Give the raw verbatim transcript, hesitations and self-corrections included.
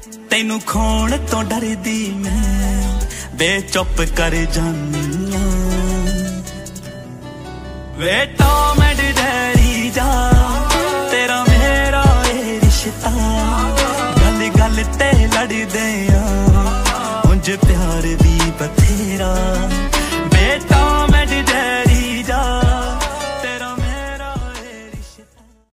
ਤੈਨੂੰ ਖੋਣ ਤੋਂ ਡਰਦੀ ਮੈਂ ਵੇ ਚੁੱਪ ਕਰ ਜਾਨੀ ਆ ਵੇ ਟੌਮ ਐਂਡ ਜੈਰੀ ਜਾ ਤੇਰਾ ਮੇਰਾ ਏ ਰਿਸ਼ਤਾ ਗੱਲ ਗੱਲ ਤੇ ਲੜਦੇ ਆ ਉਂਝ ਪਿਆਰ ਵੀ ਬਥੇਰਾ